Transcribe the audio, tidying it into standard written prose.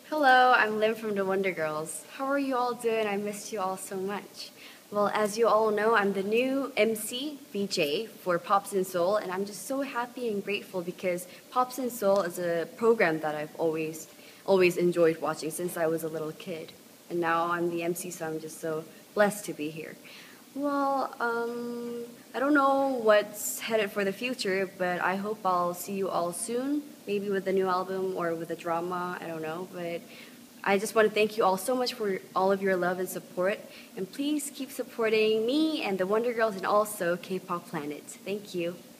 Hello, I'm Lim from the Wonder Girls. How are you all doing? I missed you all so much. Well, as you all know, I'm the new MC VJ for Pops and Soul, and I'm just so happy and grateful because Pops and Soul is a program that I've always enjoyed watching since I was a little kid. And now I'm the MC, so I'm just so blessed to be here. Well, I don't know what's headed for the future, but I hope I'll see you all soon, maybe with a new album or with a drama, I don't know. But I just want to thank you all so much for all of your love and support. And please keep supporting me and the Wonder Girls and also K-Pop Planet. Thank you.